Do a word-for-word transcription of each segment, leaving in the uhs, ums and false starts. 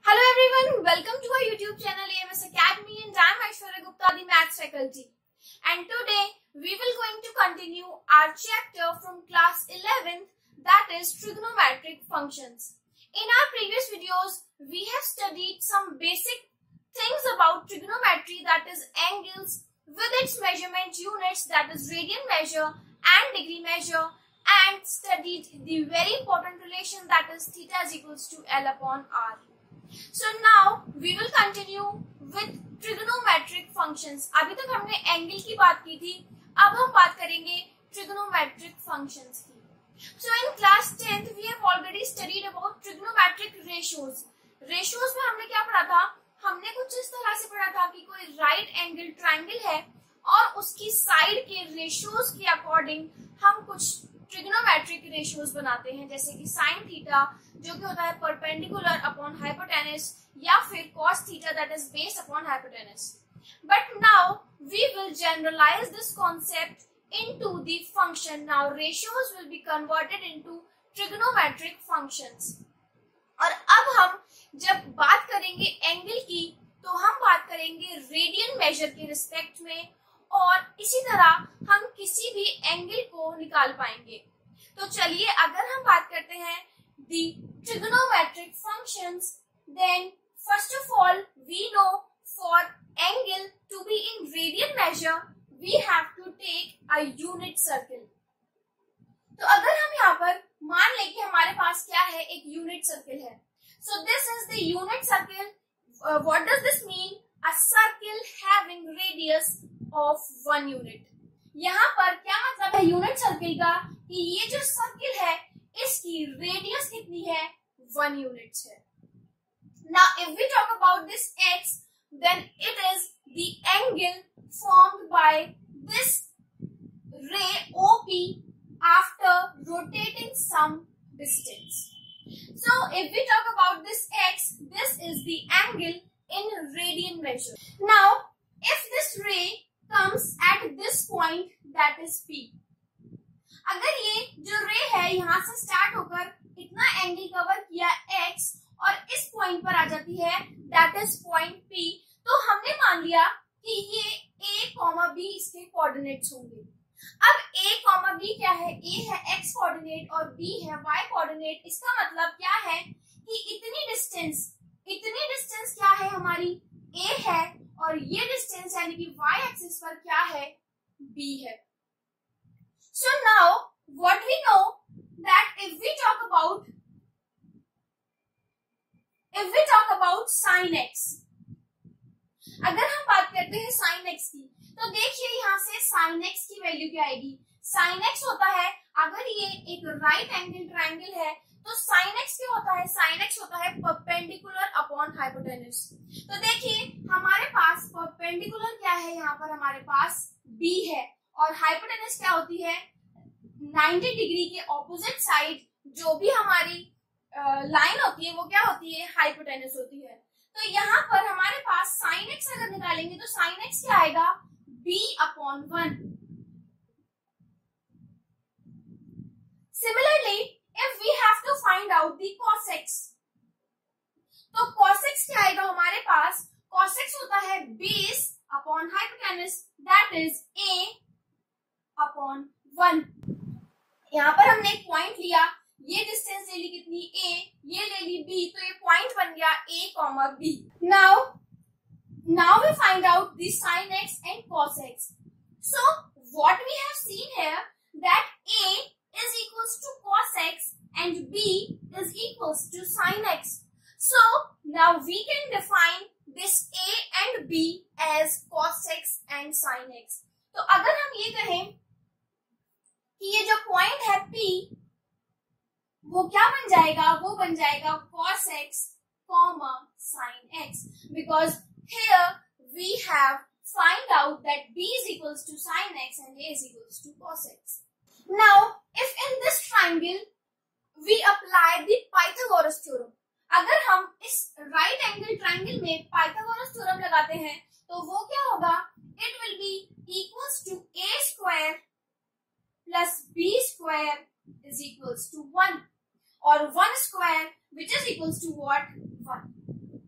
Hello everyone, welcome to our YouTube channel A M S Academy and I am Aishwarya Gupta, the Maths faculty. And today we will going to continue our chapter from class eleventh, that is trigonometric functions. In our previous videos, we have studied some basic things about trigonometry, that is angles with its measurement units, that is radian measure and degree measure, and studied the very important relation, that is theta is equals to L upon R. So now we will continue with trigonometric functions. अभी तक हमने angle की बात की थी, अब हम बात करेंगे trigonometric functions की. So in class tenth we have already studied about trigonometric ratios. Ratios में हमने क्या पढ़ा था? हमने कुछ इस तरह से पढ़ा था कि कोई right angle triangle है और उसकी साइड के रेशियोज के अकॉर्डिंग हम कुछ ट्रिग्नोमेट्रिक रेशियोज बनाते हैं, जैसे कि साइन थीटा जो कि होता है परपेंडिकुलर अपॉन हाइपोटेनस, या फिर cos theta that is based upon hypotenuse. But now we will generalize this concept into the function. Now ratios will be converted into trigonometric functions. और अब हम जब बात करेंगे एंगल की तो हम बात करेंगे रेडियन मेजर के रिस्पेक्ट में, और इसी तरह हम किसी भी एंगल को निकाल पाएंगे. तो चलिए अगर हम बात करते हैं the trigonometric functions, then first of all we know for angle to be in radian measure we have to take a unit circle. तो अगर हम यहाँ पर मान लें कि हमारे पास क्या है, एक यूनिट सर्किल है. So this is the unit circle. Uh, what does this mean? A circle having radius of one unit. यहाँ पर क्या मतलब है यूनिट सर्किल का, कि ये जो सर्किल है इसकी रेडियस कितनी है, वन यूनिट है. Now if we talk about this x, then it is the angle formed by this ray O P after rotating some distance. So if we talk about this x, this is the angle in radian measure. Now if this ray comes at this point, that is P. अगर ये जो रे है यहाँ से start होकर इतना angle cover किया x और इस पॉइंट पर आ जाती है, that is point P, तो हमने मान लिया कि ये a, b इसके कोऑर्डिनेट्स होंगे. अब a, b क्या है? a है x कोऑर्डिनेट और b है y कोऑर्डिनेट. इसका मतलब क्या है कि इतनी डिस्टेंस इतनी डिस्टेंस क्या है हमारी, a है, और ये डिस्टेंस यानी कि y एक्सिस पर क्या है, b है. So now what we know that if we talk about if we talk about sin x, अगर हम बात करते हैं sin x की, तो देखिए यहाँ से sin x की वैल्यू क्या आएगी. sin x होता है, अगर ये एक राइट एंगल ट्रायंगल है तो sin x क्या होता है, sin x होता है परपेंडिकुलर अपॉन हाइपोटेनस. तो देखिए हमारे पास परपेंडिकुलर क्या है, यहाँ पर हमारे पास b है, और हाइपोटेनस क्या होती है, नाइंटी डिग्री के ऑपोजिट साइड जो भी हमारी लाइन होती है वो क्या होती है, हाइपोटेनस होती है. तो यहाँ पर हमारे पास sin x अगर निकालेंगे तो sin x क्या आएगा, b upon one. Similarly if we have to find out the cos x, तो cos x क्या आएगा हमारे पास, cos x होता है base upon hypotenuse, that is a upon one. यहाँ पर हमने एक पॉइंट लिया, ये डिस्टेंस ले ली कितनी, a, ये ले ली b, तो ये पॉइंट बन गया a comma b. Now now we find out the sin x and cos x. So what we have seen here that a is equals to cos x and b is equals to sin x. So now we can define this a and b as cos x and sin x. तो अगर हम ये कहें कि ये जो point है p, वो क्या बन जाएगा, वो बन जाएगा cos x comma sin x, because here we have find out that b is equals to sin x and a is equals to cos x. Now if in this triangle we apply the Pythagoras theorem, अगर हम इस right angle triangle में Pythagoras theorem लगाते हैं तो वो क्या होगा, it will be equals to a square plus b square is equals to one, और one square which is equals to what, one.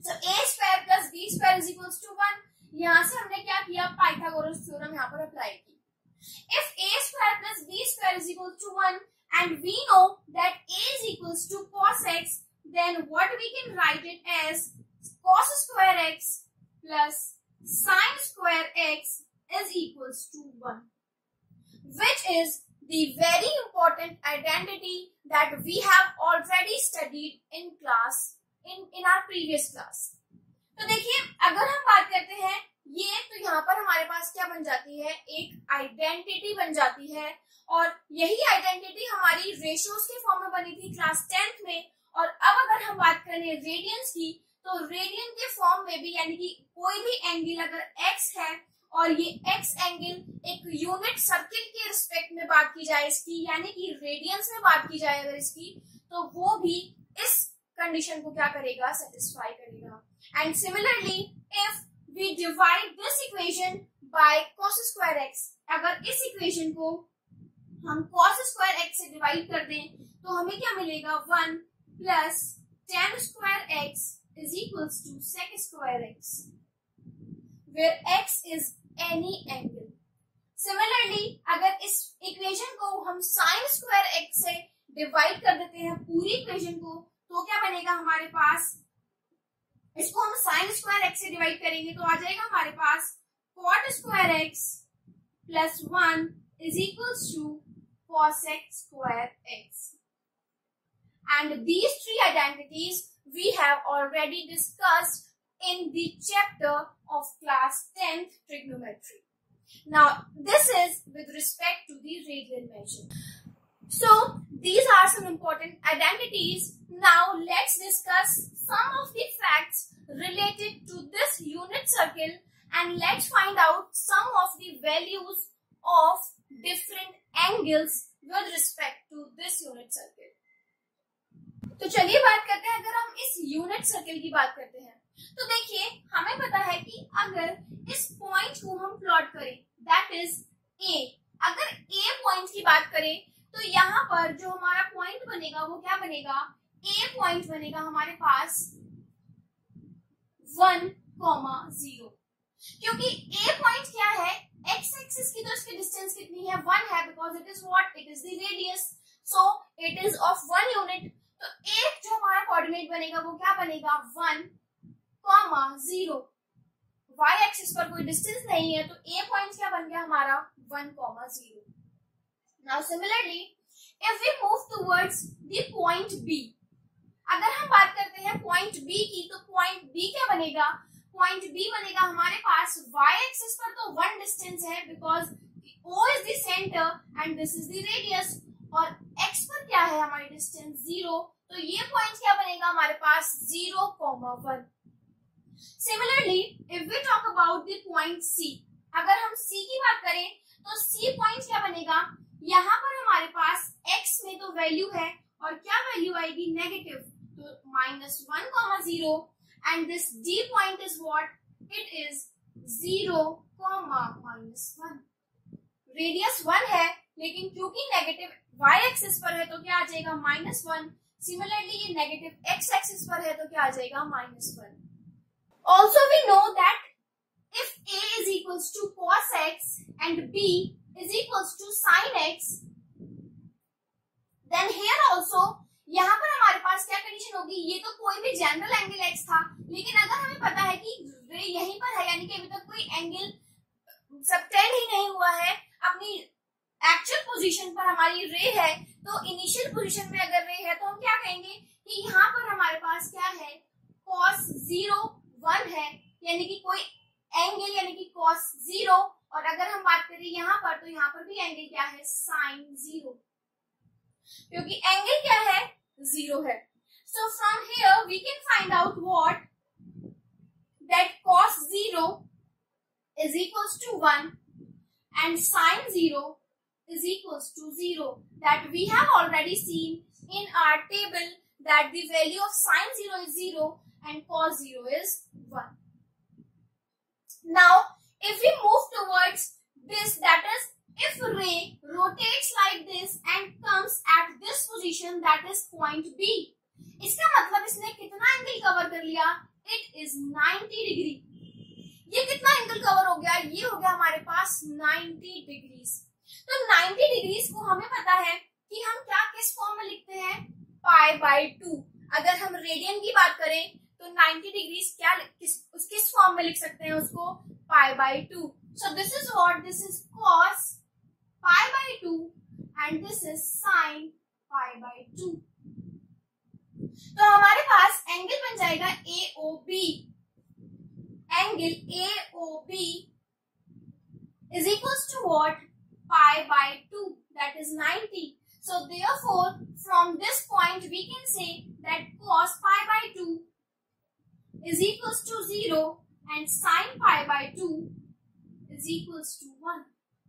So A square plus B square is equals to one. यहाँ से हमने क्या किया, Pythagoras theorem यहाँ पर apply की। If a square plus b square is equal to one and we know that a is equals to cos x, then what we can write it as cos square x plus sin square x is equals to one, which is the very important identity that we have already studied in class in in our previous class. तो देखिए, अगर हम बात करते हैं ये, तो यहाँ पर हमारे पास क्या बन जाती है, एक आइडेंटिटी बन जाती है। और यही आइडेंटिटी हमारी रेशियोज के फॉर्म में बनी थी क्लास टेंथ में। और अब अगर हम बात करें रेडियंस की, तो रेडियन के फॉर्म में भी, यानी कि कोई भी एंगल अगर x है और ये x एंगल एक यूनिट सर्किल के रिस्पेक्ट में बात की जाए इसकी, यानी कि रेडियंस में बात की जाए अगर इसकी, तो वो भी इस कंडीशन को क्या करेगा, सेटिस्फाई करेगा। And similarly if we divide this equation by cos square x, अगर इस इक्वेशन को हम cos square x से डिवाइड कर दें तो हमें क्या मिलेगा, one plus tan square x is equals to sec square x, where x is any angle. Similarly, अगर इस इक्वेशन को हम sin square x से डिवाइड कर देते हैं पूरी इक्वेशन को, तो क्या बनेगा हमारे पास, इसको हम साइन स्क्वायर एक्स से डिवाइड करेंगे तो आ जाएगा हमारे पास cot square X plus one is equals to cosec square X. And these three identities we have already discussed in the chapter of class tenth trigonometry. Now this is with respect to the radial measure. So these are some important identities. Now let's discuss some of the facts related to this unit circle and let's find out some of the values of different angles with respect to this unit circle. तो चलिए बात करते हैं, अगर हम इस unit circle की बात करते हैं तो देखिए हमें पता है कि अगर इस पॉइंट को हम प्लॉट करें, दैट इज ए, अगर ए पॉइंट की बात करें तो यहाँ पर जो हमारा पॉइंट बनेगा वो क्या बनेगा, ए पॉइंट बनेगा हमारे पास वन कॉमा जीरो, क्योंकि ए पॉइंट क्या है, एक्स एक्सिस की तो इसकी डिस्टेंस कितनी है, वन है, because it is what, it is the radius, so it is of one unit. तो एक जो हमारा कोऑर्डिनेट बनेगा वो क्या बनेगा, one comma zero, Y axis पर कोई डिस्टेंस नहीं है, तो ए पॉइंट क्या बन गया हमारा, one comma zero. Now similarly, if we move towards the point B, अगर हम बात करते हैं पॉइंट B की, तो पॉइंट B क्या बनेगा, पॉइंट B बनेगा हमारे पास y एक्सिस पर तो वन डिस्टेंस है, because O is the center and this is the radius, और x पर क्या है हमारी डिस्टेंस जीरो, तो ये पॉइंट क्या बनेगा हमारे पास, zero comma one. Similarly if we talk about the point C, अगर हम C की बात करें तो C पॉइंट क्या बनेगा, यहाँ पर हमारे पास x में तो वैल्यू है और क्या वैल्यू आएगी, नेगेटिव, तो minus one comma zero, and this D point is what, it is zero comma minus one. Radius one है लेकिन क्योंकि नेगेटिव y एक्सिस पर है तो क्या आ जाएगा, माइनस वन। सिमिलरली ये नेगेटिव x एक्सिस पर है तो क्या आ जाएगा, minus one. Also we know that if a is equals to cos x and b is equals to sin x, then here also यहाँ पर हमारे पास क्या कंडीशन होगी, ये तो कोई भी जनरल एंगल x था, लेकिन अगर हमें पता है कि रे यहीं पर है, यानी कि अभी तक कोई एंगल सबटेंड ही नहीं हुआ है, अपनी एक्चुअल पोजीशन पर हमारी रे है, तो इनिशियल पोजीशन में अगर रे है तो हम क्या कहेंगे कि यहाँ पर हमारे पास क्या है, cos जीरो वन है, यानी कि कोई एंगल यानी कि cos जीरो, और अगर हम बात करें यहाँ पर तो यहाँ पर भी एंगल क्या है, साइन जीरो, क्योंकि एंगल क्या है, जीरो है। So from here we can find out what, that cos zero is equals to one and sin zero is equals to zero, that we have already seen in our table that the value of sin zero is zero and cos zero is one. Now if we move towards this, that is if ray rotates like this and comes at this position, that is point B, इसका मतलब इसने कितना angle cover कर लिया, it is ninety degree. ये कितना angle cover हो गया? ये हो गया हमारे पास नाइंटी डिग्रीज। तो नाइंटी डिग्रीज को हमें पता है कि हम क्या किस फॉर्म में लिखते हैं? Pi by two. अगर हम रेडियन की बात करें तो नाइंटी डिग्रीज क्या किस उस किस फॉर्म में लिख सकते हैं उसको? Pi by two. So this is what, this is cos pi by two and this is sine pi by two. तो हमारे पास एंगल बन जाएगा A O B. Angle A O B is equals to what? Pi by two, that is ninety. So therefore from this point we can say that cos pi by two is equals to zero and sin pi by two is equals to one.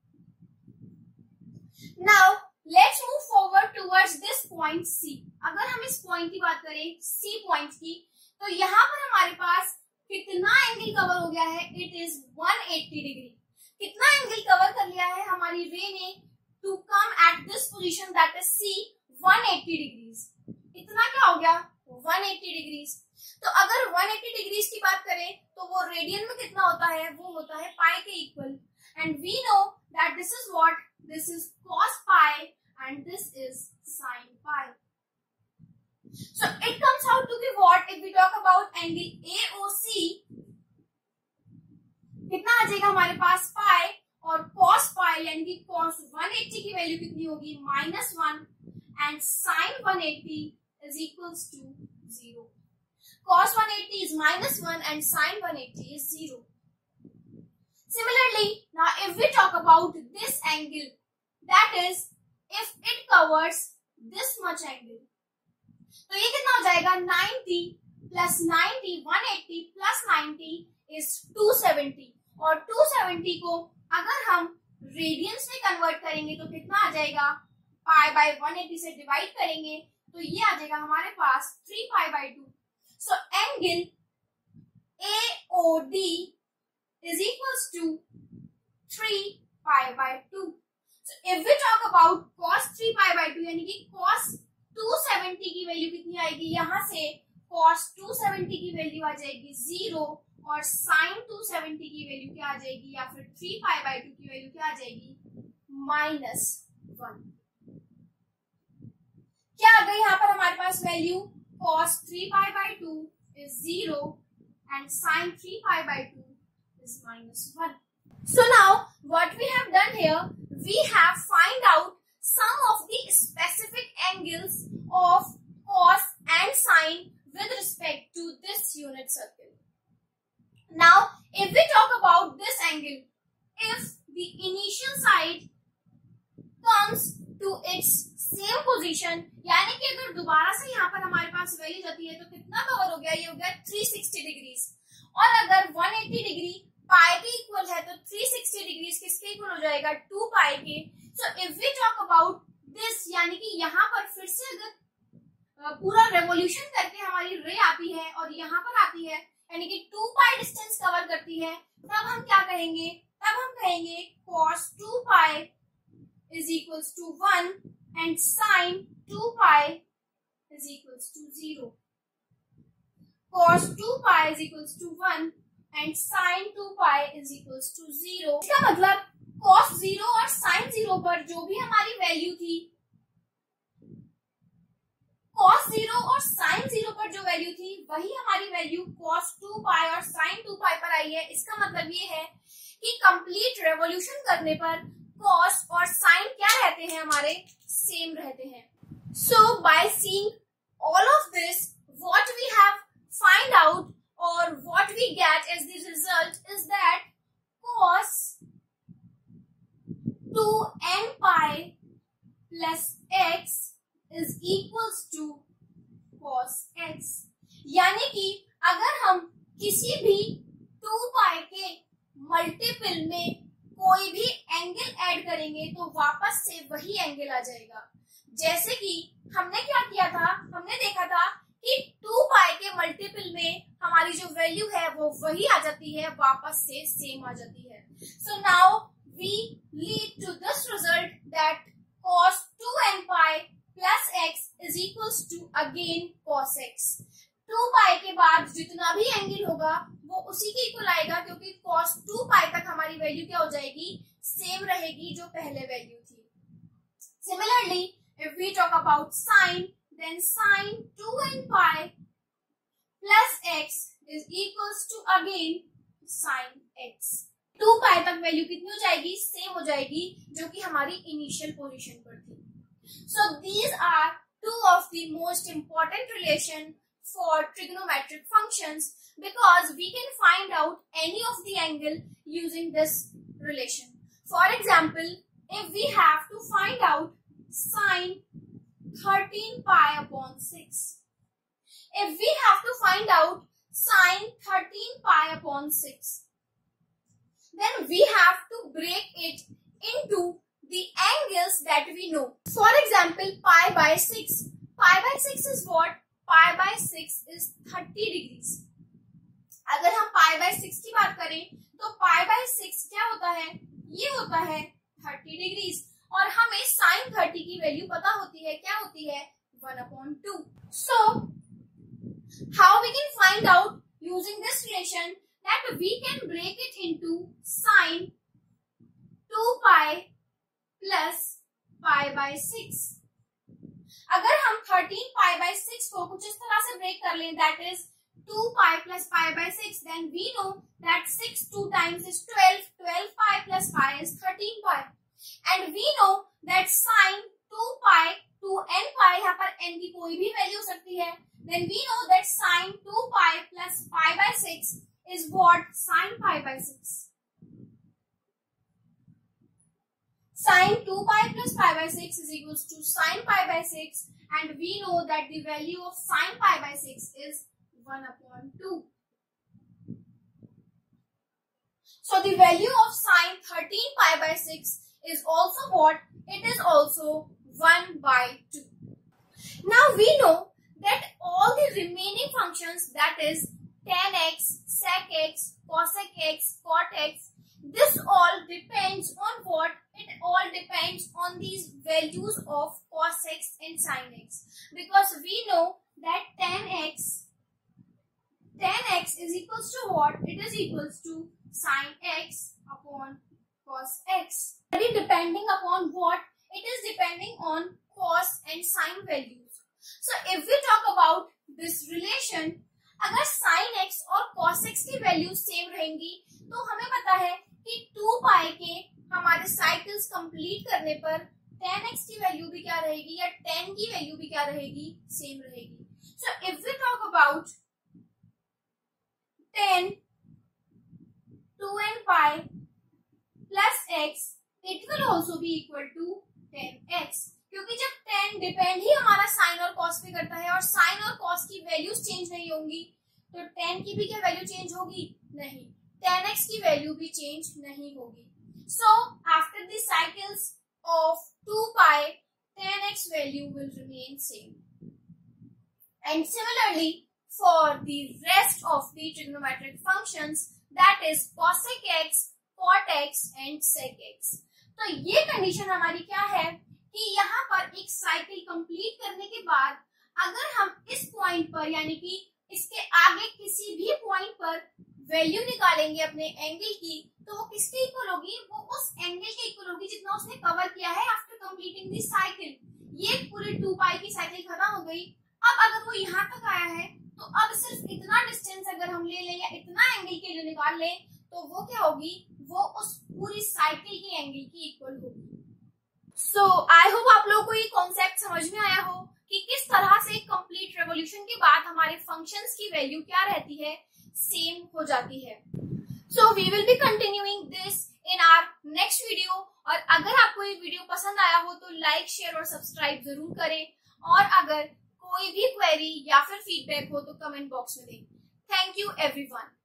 Now let's move forward towards this point C. अगर हम इस point की बात करें C point की, तो यहाँ पर हमारे पास कितना एंगल कवर हो गया है? It is one eighty degree. कितना एंगल कवर कर लिया है हमारी रे ने to come at this position that is C, one eighty degrees. इतना क्या हो गया? One eighty degrees. तो अगर वन एटी डिग्रीज की बात करें तो वो रेडियन में कितना होता है? वो होता है पाई के equal. And we know that this is what, this is cos pi and this is sin pi. So it comes out to be what? If we talk about angle A O C, कितना आ जाएगा हमारे पास? पाई, और cos पाई यानी कि cos one एटी की value कितनी होगी? Minus one and sin one eighty is equals to zero. Cos one eighty is minus one and sin one eighty is zero. Similarly, now if we talk about this angle, that is if it covers this much angle, तो ये कितना हो जाएगा? Ninety plus ninety, one eighty plus ninety is two seventy, और two seventy को अगर हम radiance में कन्वर्ट करेंगे तो कितना आ जाएगा? पाई बाय वन एटी से डिवाइड करेंगे तो ये आ जाएगा हमारे पास three pi by two. So angle A O D is equals to three pi by two. So if we talk about cos three pi by two यानी कि cos टू सेवेंटी की वैल्यू कितनी आएगी? यहाँ से cos टू सेवेंटी की value आ जाएगी जीरो और sin टू सेवेंटी की वैल्यू क्या आ जाएगी, या फिर थ्री पाई बाय टू की वैल्यू क्या आ जाएगी? Minus one. क्या आ गई यहाँ पर हमारे पास value? cos three pi by two is zero and sin three pi by two is minus one. So now what we have done here, we have find out some of the specific angles of cos and sin with respect to this unit circle. Now if we talk about this angle, if the initial side comes to its same position, यानी कि अगर दोबारा से यहाँ पर हमारे पास value जाती है तो कितना कवर हो गया? ये हो गया थ्री सिक्सटी डिग्रीज. और अगर वन एटी डिग्री पाई के इक्वल है तो थ्री सिक्सटी डिग्रीज किसके इक्वल हो जाएगा? टू पाई के. So if we talk about this, यानी कि यहाँ पर फिर से अगर पूरा रेवोल्यूशन करके हमारी रे आती है और यहाँ पर आती है, यानी कि टू पाई डिस्टेंस कवर करती है, तब हम क्या कहेंगे? तब हम कहेंगे cos two pi is equals to one and sin two pi is equals to zero. Cos two pi is equals to one and sin two pi is equals to zero. इसका मतलब cos zero और sin zero पर जो भी हमारी value थी, cos zero और sin zero पर जो वैल्यू थी वही हमारी वैल्यू cos टू पाई और sin टू पाई पर आई है. इसका मतलब ये है कि कंप्लीट रेवोल्यूशन करने पर cos और sin क्या रहते हैं? हमारे सेम रहते हैं. So by seeing all of this, what we have find out or what we get as the result is that cos two n pi plus x is equals to cos x. यानी कि अगर हम किसी भी to pi के multiple में कोई भी एंगल ऐड करेंगे तो वापस से वही एंगल आ जाएगा. जैसे कि हमने क्या किया था, हमने देखा था कि टू पाई के मल्टीपल में हमारी जो वैल्यू है वो वही आ जाती है, वापस से सेम आ जाती है. So now we lead to this result that cos two n pi plus x is equals to again cos x. Two pi के बाद जितना भी एंगल होगा वो उसी के इक्वल आएगा, क्योंकि cos टू पाई तक हमारी वैल्यू क्या हो जाएगी, सेम रहेगी जो पहले वैल्यू थी. Similarly, if we talk about sine, then sine two n pi plus x is equals to again sin x. Two pi तक वैल्यू कितनी हो जाएगी, सेम हो जाएगी जो कि हमारी इनिशियल पोजीशन पर थी. So these are two of the most important relation for trigonometric functions, because we can find out any of the angle using this relation. For example, if we have to find out sine thirteen pi upon six, if we have to find out sine thirteen pi upon six, then we have to break it into the angles that we know. For example, pi by six. Pi by six is what? Pi by six is thirty degrees. अगर हम pi by six की बात करें तो pi by six क्या होता है, ये होता है thirty degrees, और हमें sin thirty की वैल्यू पता होती है, क्या होती है, one upon two. So how we can find out using this relation that we can break it into sin two pi plus pi by six. अगर हम thirteen pi by six को कुछ इस तरह से ब्रेक कर लें, that is two pi plus pi by six, then we know that six two times is twelve, twelve pi plus pi is thirteen pi, and we know that sin two pi to n pi, यहाँ पर n की कोई भी value हो सकती है, then we know that sin two pi plus pi by six is what, sin pi by six. Sin two pi plus pi by six is equals to sin pi by six, and we know that the value of sin pi by six is one upon two. So the value of sin thirteen pi by six is also what? It is also one by two. Now we know that all the remaining functions, that is tan x, sec x, cosec x, cot x, this all depends on what? It all depends on these values of cos x and sin x, because we know that tan x, tan x is equals to what? It is equals to sin x upon cos x. Very depending upon what? It is depending on cos and sin values. So if we talk about this relation, अगर sin x और cos x की value same रहेंगी तो हमें पता है कि to pi के हमारे साइकिल्स कंप्लीट करने पर tan x की वैल्यू भी क्या रहेगी, या tan की वैल्यू भी क्या रहेगी, सेम रहेगी. So if we talk about tan two n pi plus x, it will also be equal to tan x, क्योंकि जब tan डिपेंड ही हमारा sin और cos पे करता है और sin और cos की वैल्यूज चेंज नहीं होंगी, तो tan की भी क्या वैल्यू चेंज होगी, नहीं, tan x की वैल्यू भी चेंज नहीं होगी. So after the cycles of two pi, tan x value will remain same. And similarly for the rest of the trigonometric functions, that is cosec x, cot x and sec x. तो ये condition हमारी क्या है कि यहाँ पर एक cycle complete करने के बाद अगर हम इस पॉइंट पर, यानी कि इसके आगे किसी भी पॉइंट पर वैल्यू निकालेंगे अपने एंगल की, तो वो किसके इक्वल होगी, वो उस एंगल के इक्वल होगी जितना उसने कवर किया है आफ्टर कंप्लीटिंग दी साइकिल. ये पूरी टू पाई की साइकिल खत्म हो गई. अब अगर वो यहाँ तक आया है तो अब सिर्फ इतना डिस्टेंस अगर हम ले लें या इतना एंगल के लिए निकाल लें तो वो क्या होगी, वो उस पूरी साइकिल की एंगल की इक्वल होगी. सो आई होप आप लोगों को ये कॉन्सेप्ट समझ में आया हो कि किस तरह से कंप्लीट रेवोल्यूशन के बाद हमारे फंक्शंस की वैल्यू क्या रहती है, सेम हो जाती है. So we will be continuing this in our next video. और अगर आपको ये वीडियो पसंद आया हो तो लाइक, शेयर और सब्सक्राइब जरूर करें, और अगर कोई भी क्वेरी या फिर फीडबैक हो तो कमेंट बॉक्स में दें. Thank you everyone.